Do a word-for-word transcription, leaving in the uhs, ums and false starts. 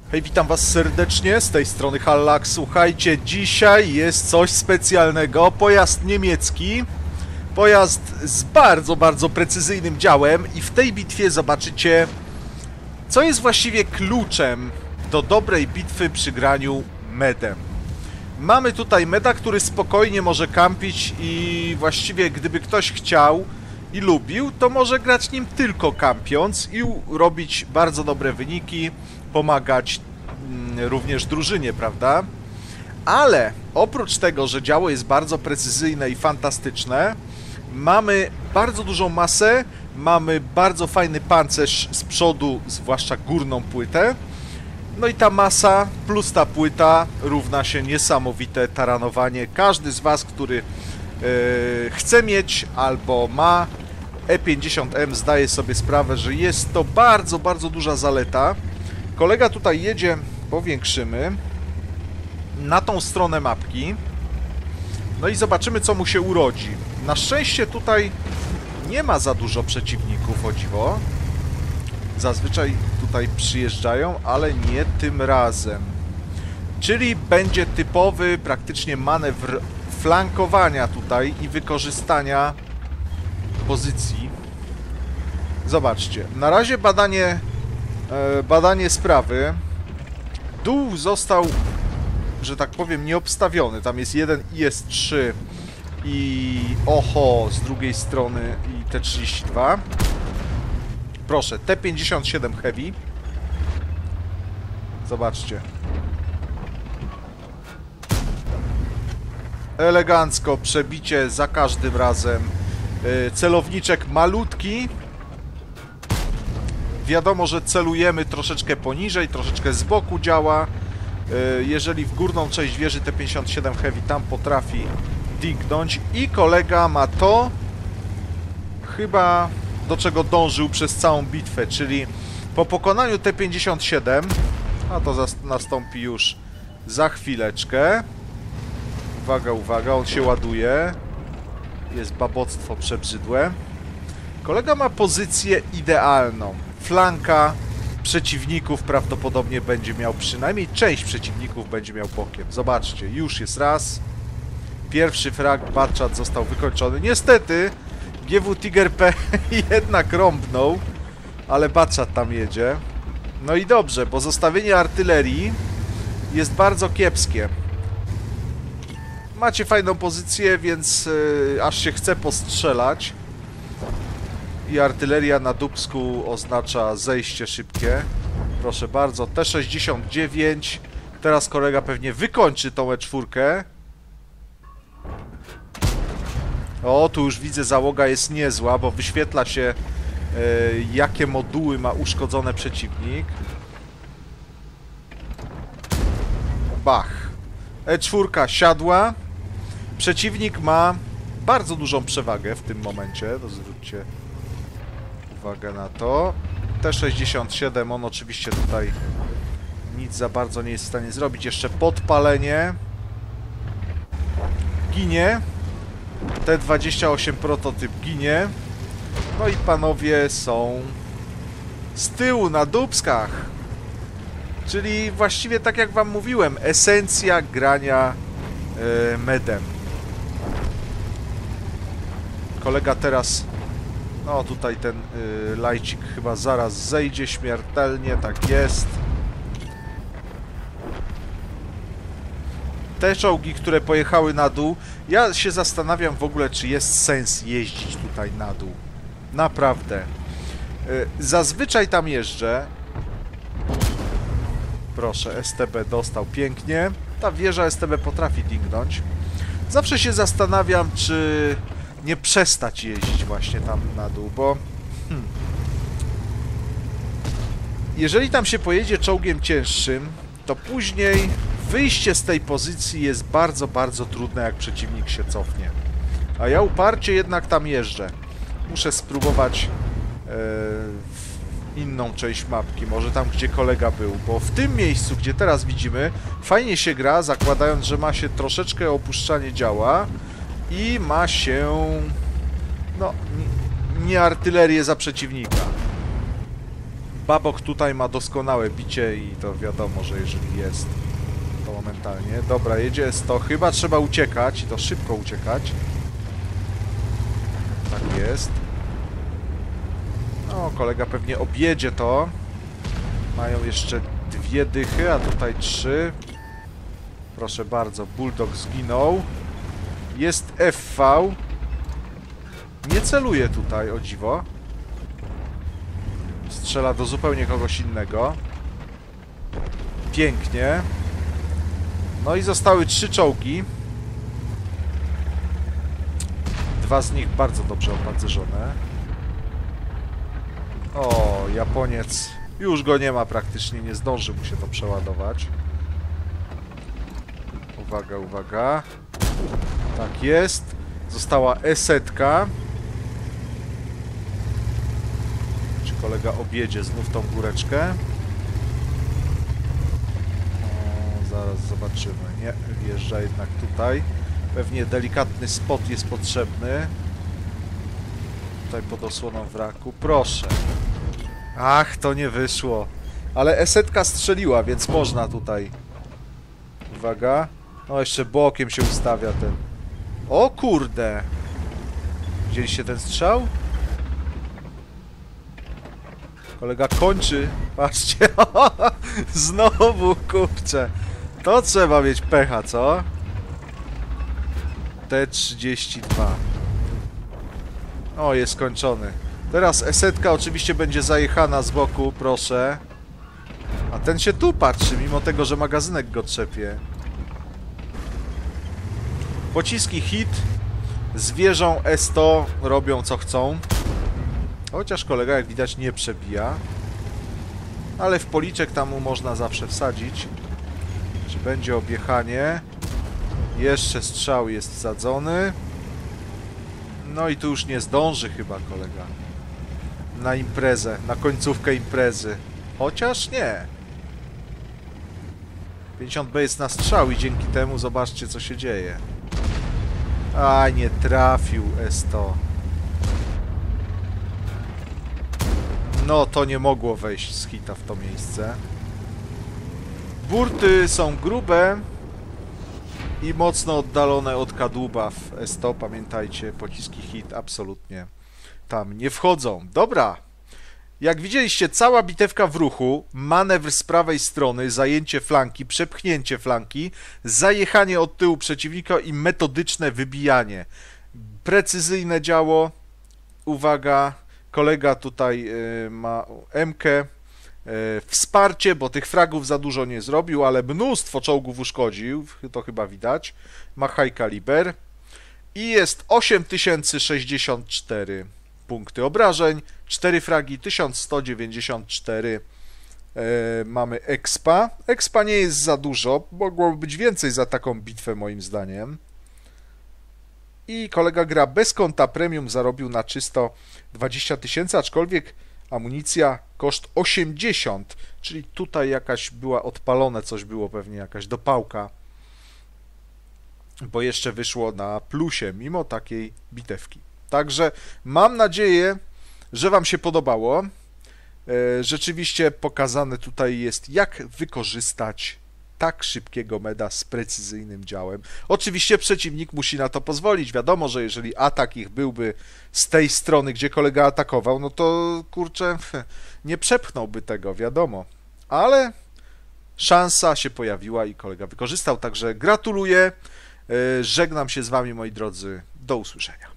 Hej, witam was serdecznie, z tej strony Hallak. Słuchajcie, dzisiaj jest coś specjalnego. Pojazd niemiecki. Pojazd z bardzo, bardzo precyzyjnym działem. I w tej bitwie zobaczycie, co jest właściwie kluczem do dobrej bitwy przy graniu medem. Mamy tutaj meda, który spokojnie może kampić i właściwie gdyby ktoś chciał i lubił, to może grać nim tylko kampiąc i robić bardzo dobre wyniki, pomagać mm, również drużynie, prawda? Ale oprócz tego, że działo jest bardzo precyzyjne i fantastyczne, mamy bardzo dużą masę, mamy bardzo fajny pancerz z przodu, zwłaszcza górną płytę. No i ta masa plus ta płyta równa się niesamowite taranowanie. Każdy z was, który yy, chce mieć albo ma E pięćdziesiąt M, zdaje sobie sprawę, że jest to bardzo, bardzo duża zaleta. Kolega tutaj jedzie, powiększymy, na tą stronę mapki. No i zobaczymy, co mu się urodzi. Na szczęście tutaj nie ma za dużo przeciwników, o dziwo. Zazwyczaj tutaj przyjeżdżają, ale nie tym razem. Czyli będzie typowy praktycznie manewr flankowania tutaj i wykorzystania pozycji. Zobaczcie, na razie badanie e, badanie sprawy. Dół został, że tak powiem, nieobstawiony. Tam jest jeden I S trzy i oho, z drugiej strony i T trzydzieści dwa. Proszę, T pięćdziesiąt siedem Heavy. Zobaczcie. Elegancko, przebicie za każdym razem. Yy, celowniczek malutki. Wiadomo, że celujemy troszeczkę poniżej, troszeczkę z boku działa. Yy, jeżeli w górną część wieży T pięćdziesiąt siedem Heavy tam potrafi dignąć. I kolega ma to chyba, do czego dążył przez całą bitwę, czyli po pokonaniu T pięćdziesiąt siedem, a to nastąpi już za chwileczkę. Uwaga, uwaga, on się ładuje. Jest baboctwo przebrzydłe. Kolega ma pozycję idealną. Flanka przeciwników prawdopodobnie będzie miał, przynajmniej część przeciwników będzie miał bokiem. Zobaczcie, już jest raz. Pierwszy frag Batchat został wykończony. Niestety G W Tiger P jednak rąbnął, ale Batchat tam jedzie. No i dobrze, bo zostawienie artylerii jest bardzo kiepskie. Macie fajną pozycję, więc yy, aż się chce postrzelać. I artyleria na dupsku oznacza zejście szybkie. Proszę bardzo, T sześćdziesiąt dziewięć. Teraz kolega pewnie wykończy tą E cztery. O, tu już widzę, załoga jest niezła, bo wyświetla się, e, jakie moduły ma uszkodzone przeciwnik. Bach. E cztery siadła. Przeciwnik ma bardzo dużą przewagę w tym momencie. To zwróćcie uwagę na to. T sześćdziesiąt siedem, on oczywiście tutaj nic za bardzo nie jest w stanie zrobić. Jeszcze podpalenie. Ginie. T dwadzieścia osiem prototyp ginie. No i panowie są z tyłu na dupskach. Czyli właściwie tak jak wam mówiłem, esencja grania yy, medem. Kolega teraz, no tutaj ten yy, lajcik chyba zaraz zejdzie śmiertelnie, tak jest. Te czołgi, które pojechały na dół, ja się zastanawiam w ogóle, czy jest sens jeździć tutaj na dół. Naprawdę. Zazwyczaj tam jeżdżę. Proszę, S T B dostał pięknie. Ta wieża S T B potrafi dingnąć. Zawsze się zastanawiam, czy nie przestać jeździć właśnie tam na dół, bo... Hmm, jeżeli tam się pojedzie czołgiem cięższym, to później wyjście z tej pozycji jest bardzo, bardzo trudne, jak przeciwnik się cofnie. A ja uparcie jednak tam jeżdżę. Muszę spróbować e, inną część mapki, może tam, gdzie kolega był, bo w tym miejscu, gdzie teraz widzimy, fajnie się gra, zakładając, że ma się troszeczkę opuszczanie działa i ma się, no, nie artylerię za przeciwnika. Babok tutaj ma doskonałe bicie i to wiadomo, że jeżeli jest, to momentalnie. Dobra, jedzie sto. Chyba trzeba uciekać i to szybko uciekać. Tak jest. No, kolega pewnie objedzie to. Mają jeszcze dwie dychy, a tutaj trzy. Proszę bardzo, Bulldog zginął. Jest F V. Nie celuje tutaj, o dziwo. Strzela do zupełnie kogoś innego. Pięknie. No i zostały trzy czołgi. Dwa z nich bardzo dobrze opancerzone. O, Japoniec. Już go nie ma praktycznie, nie zdąży mu się to przeładować. Uwaga, uwaga. Tak jest. Została E-setka. Czy kolega objedzie znów tą góreczkę? O, zaraz zobaczymy. Nie, wjeżdża jednak tutaj. Pewnie delikatny spot jest potrzebny. Tutaj pod osłoną wraku. Proszę. Ach, to nie wyszło. Ale E-setka strzeliła, więc można tutaj. Uwaga. No, jeszcze bokiem się ustawia ten. O kurde! Widzieliście ten strzał? Kolega kończy. Patrzcie. Znowu, kurczę. To trzeba mieć pecha, co? T trzydzieści dwa. O, jest skończony. Teraz E-setka oczywiście będzie zajechana z boku, proszę. A ten się tu patrzy, mimo tego, że magazynek go trzepie. Pociski hit z wieżą E sto robią co chcą. Chociaż kolega, jak widać, nie przebija. Ale w policzek tam mu można zawsze wsadzić. Czy będzie objechanie? Jeszcze strzał jest wsadzony. No i tu już nie zdąży chyba kolega. Na imprezę, na końcówkę imprezy. Chociaż nie. pięćdziesiąt B jest na strzał i dzięki temu zobaczcie, co się dzieje. Aj, nie trafił E sto. No, to nie mogło wejść z hita w to miejsce. Burty są grube i mocno oddalone od kadłuba w E sto. Pamiętajcie, pociski hit absolutnie tam nie wchodzą. Dobra. Jak widzieliście, cała bitewka w ruchu, manewr z prawej strony, zajęcie flanki, przepchnięcie flanki, zajechanie od tyłu przeciwnika i metodyczne wybijanie. Precyzyjne działo. Uwaga, kolega tutaj y, ma M-kę. Y, wsparcie, bo tych fragów za dużo nie zrobił, ale mnóstwo czołgów uszkodził, to chyba widać. Ma high kaliber. I jest osiem tysięcy sześćdziesiąt cztery punkty obrażeń, cztery fragi, tysiąc sto dziewięćdziesiąt cztery. E, mamy expa. Expa nie jest za dużo, mogłoby być więcej za taką bitwę moim zdaniem. I kolega gra bez konta premium, zarobił na czysto dwadzieścia tysięcy, aczkolwiek amunicja koszt osiemdziesiąt, czyli tutaj jakaś była odpalone, coś było pewnie, jakaś dopałka, bo jeszcze wyszło na plusie, mimo takiej bitewki. Także mam nadzieję, że Wam się podobało. Rzeczywiście pokazane tutaj jest, jak wykorzystać tak szybkiego meda z precyzyjnym działem. Oczywiście przeciwnik musi na to pozwolić. Wiadomo, że jeżeli atak ich byłby z tej strony, gdzie kolega atakował, no to kurczę, nie przepchnąłby tego, wiadomo. Ale szansa się pojawiła i kolega wykorzystał. Także gratuluję. Żegnam się z Wami, moi drodzy. Do usłyszenia.